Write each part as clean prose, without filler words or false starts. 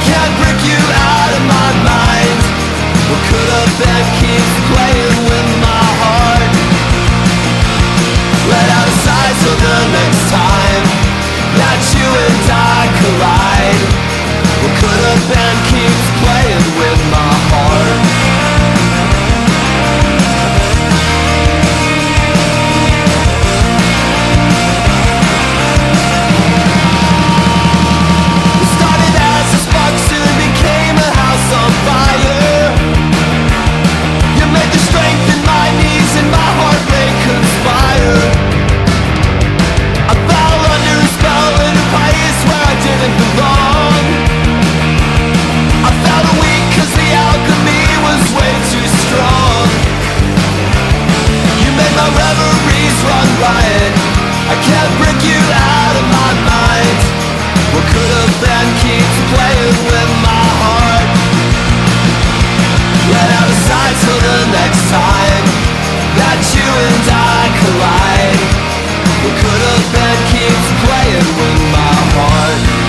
can't break you out of my mind. What could have been keeps playing with my heart. Let out a sigh till the next time that you and I collide. What could have been keeps playing with my heart. I can't break you out of my mind. What could have been keeps playing with my heart. Let out a sigh till the next time that you and I collide. What could have been keeps playing with my heart.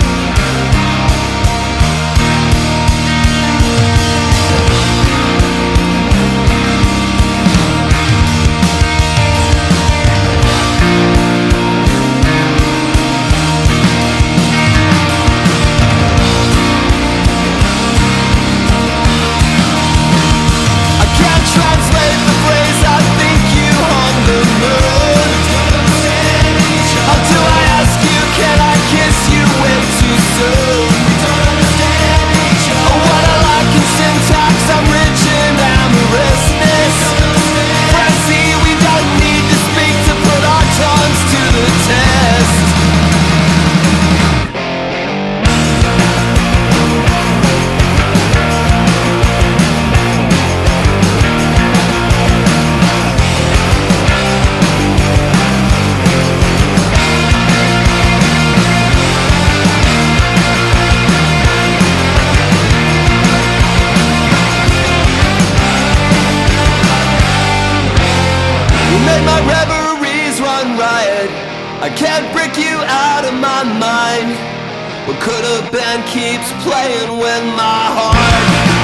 My reveries run riot. I can't break you out of my mind. What could have been keeps playing with my heart.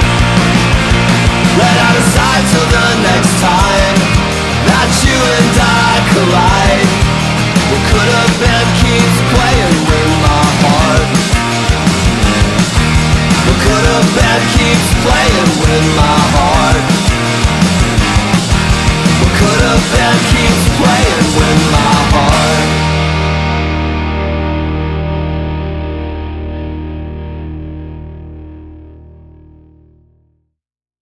Let out a sigh till the next time that you and I collide. What could have been keeps playing with my heart. What could have been keeps playing with my heart.